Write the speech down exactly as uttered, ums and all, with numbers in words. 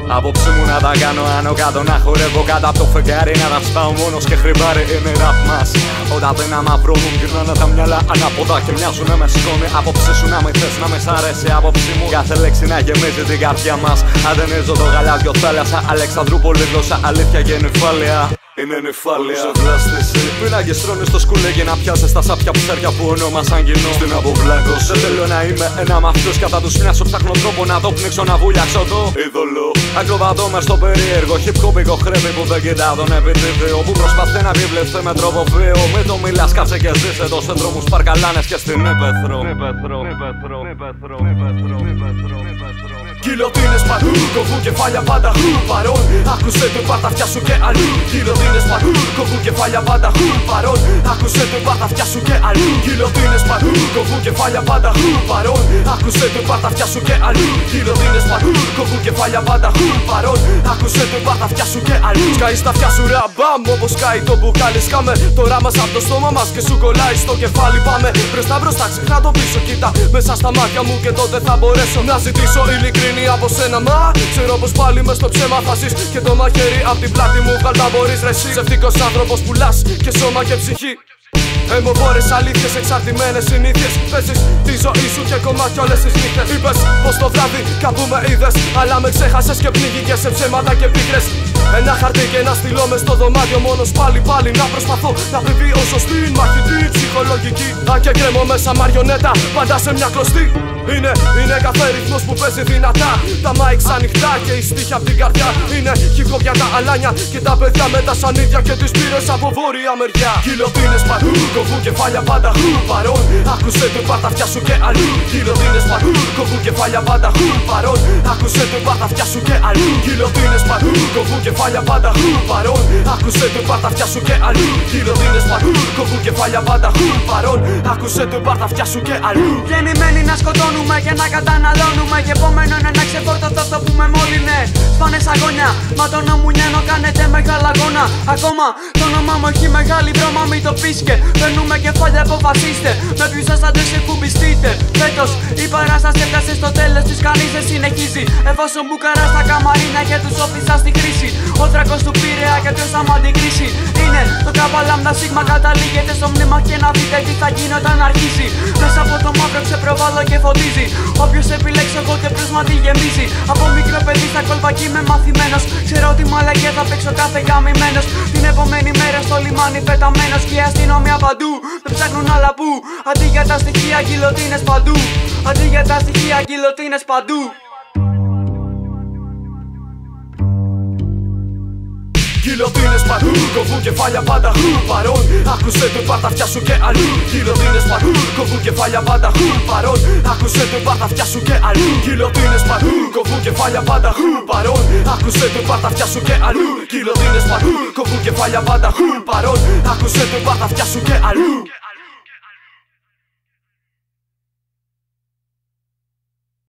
Απόψε μου να τα κάνω άνω κάτω, να χορεύω κάτω από το φεγγάρι, να τα σπάω μόνος και χρυμπάρι. Είναι ραπ μας. Όταν δεν αμαυρώνουν γυρνάνε τα μυαλά ανάποδα και μοιάζουνε με σκόνη. Απόψε σου να με θες, να με σ' αρέσει. Απόψη μου κάθε λέξη να γεμίζει την καρδιά μας. Αντενίζω το γαλάζιο θάλασσα, Αλεξανδρούπολη γλώσσα, αλήθεια και νυφάλια. Είναι νυφάλια. Πίναγες τρώνε στο σκουλέγι να πιάσεις τα σάπια ψάρια που ονόμασαν κοινό. Στην αποβλάκωση. Δεν θέλω να είμαι ένα μαφιός κατά τους μοιάσω. Ψάχνω τρόπο να το πνίξω, να βουλιάξω το είδωλο. Ακροβατώ μες στο περίεργο hip-hop χρέβει που δεν κοιτά τον επιτίδιο. Που προσπαθεί να επιβλεφθεί με τρόπο βίαιο. Μην το μιλάς, κάτσε και ζήσε το σε δρόμους παρκαλάνες και στην Ήπεθρο. Κιλοτίνες παντού, κοβούν κεφάλια πάντα χου παρόν. Άκουσε το πάρ' τα αυτιά σου και αλλού. Κιλοτίνες παντού, κοβούν κεφάλια πάντα χου παρόν. Άκουσε το πάρ' τα αυτιά σου και αλλού. Κιλοτίνες παντού, κοβούν κεφάλια πάντα χου παρόν. Άκουσε το πάρ' τα αυτιά σου και αλλού. Κιλοτίνες παντού, κοβούν κεφάλια πάντα χου παρόν. Άκουσε το πάρ' τα αυτιά σου και αλλού. Σκάει στα αυτιά σου ραμπάμ όπως σκάει το μπουκάλι. Σκάμε το ράμα απ' το στόμα μας και σου κολλάει στο κεφάλι. Πάμε μπροστά μπροστά, ξεχνά το πίσω. Κοίτα μέσα στα μάτια μου και τότε θα μπορέσω να ζητήσω ειλικρίνη από σένα. Μα ξέρω πως πάλι μες στο ψέμα θα ζεις. Και το μαχαίρι απ' την πλάτη μου βγάλ' τα μπορείς ρε εσύ. Ψευτικός άνθρωπος πουλάς και σώμα και ψυχή. Αιμοβόρες αλήθειες, εξαρτημένες συνήθειες. Παίζεις τη ζωή σου και κομμάτια όλες τις νύχτες. Είπες πως το βράδυ κάπου με είδες, αλλά με ξέχασες και πνίγηκες σε ψέματα και πίκρες. Ένα χαρτί και ένα στυλό μες στο δωμάτιο. Μόνος πάλι πάλι να προσπαθώ να επιβιώσω στην μαχητή ψυχολογική. Αν και κρέμω μέσα μαριονέτα πάντα σε μια κλωστή. Είναι, είναι κάθε ρυθμός που παίζει δυνατά. Τα mics ανοιχτά και η στίχη απ' την καρδιά. Είναι hip-hop για τα αλάνια και τα παιδιά με τα σανίδια και τις πύρες από βόρεια μεριά. Κιλοτίνες παντού, κοβούν κεφάλια πάντα χου παρόν. Άκουσε το πάρ' τα αυτιά σου και αλλού. Κιλοτίνες παντού, κοβούν κεφάλια πάντα χου παρόν. Άκουσε το πάρ' τα αυτιά σου και αλλού. Κιλοτίνες παντού, κοβούν κεφάλια πάντα χου παρόν. Άκουσε το πάρ' τα αυτιά σου και αλλού. Κιλοτίνες παντού, κοβούν κεφάλια πάντα χου παρόν. Άκουσε το πάρ' τα αυτιά σου και αλλού. Γεννημένοι να σκοτώνουμε και να καταναλώνουμε. Και επόμενο είναι να ξεφορτωθώ αυτό που με μόλυνε. Σπάνε σαγόνια, μα το όνομα μου νιένω κάνετε μεγάλα αγώνα. Ακόμα το όνομα μου έχει μεγάλη βρώμα, μην το πεις και παίρνουμε κεφάλια, αποφασίστε. Με ποιους αισθαντές εκουμπιστείτε. Φέτος η παράσταση έφτασε στο τέλος της, κανείς δεν συνεχίζει. Εφόσον μπουκαρά στα καμαρίνια και τους όφησα στη κρίση. Ο δράκος του Πειραιά και ποιος θα μ' αντικρίσει. Είναι το κάπα λάμδα σίγμα, καταλήγεται στο μνήμα και να δείτε τι θα γίνει όταν αρχίσει. Μέσα από το μαύρο ξεπροβάλλω και φωτίζει. Όποιος επιλέξει εγώ και πλούσμα τη γεμίζει. Από μικρό παιδί στα κόλπα κι είμαι μαθημένος. Ξέρω ότι μαλακία θα παίξω κάθε γαμημένος. Την επόμενη μέρα στο λιμάνι πεταμένος. Και η αστυνομία παντού με ψάχνουν άλλα που. Αντί για τα στοιχεία γκυλοτίνες παντού. Αντί για τα στοιχεία γκυλοτίνες παντού. Κιλοτίνες παντού, κοβούν κεφάλια πάντα χου παρόν. Άκουσε το πάρ' τα αυτιά σου και αλλού. Κιλοτίνες παντού, κοβούν κεφάλια πάντα χου παρόν. Άκουσε το πάρ' τα αυτιά σου και αλλού. Κιλοτίνες παντού, κοβούν κεφάλια πάντα χου παρόν. Άκουσε το πάρ' τα αυτιά σου και αλλού. Κιλοτίνες παντού, κοβούν κεφάλια πάντα χου παρόν. Άκουσε το πάρ' τα αυτιά σου και αλλού.